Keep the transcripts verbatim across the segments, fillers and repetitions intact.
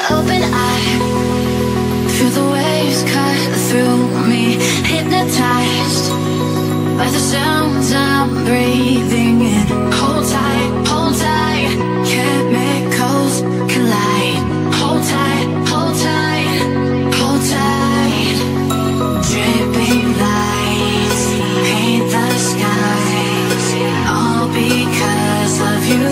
open eye, feel the waves cut through me, hypnotized by the sounds I'm breathing in. Hold tight, hold tight, chemicals collide. Hold tight, hold tight, hold tight. Dripping lights paint the skies, all because of you.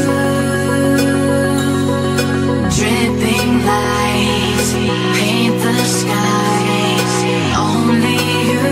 Dripping lights paint the skies, only you.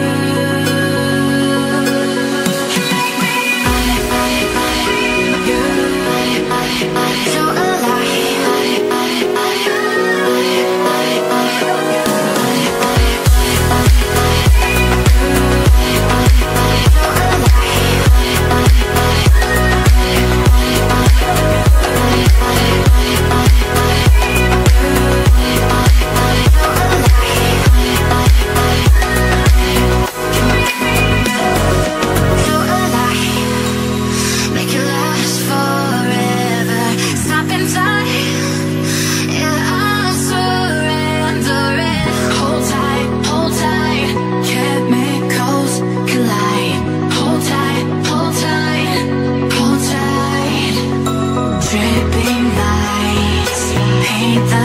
Dripping lights paint the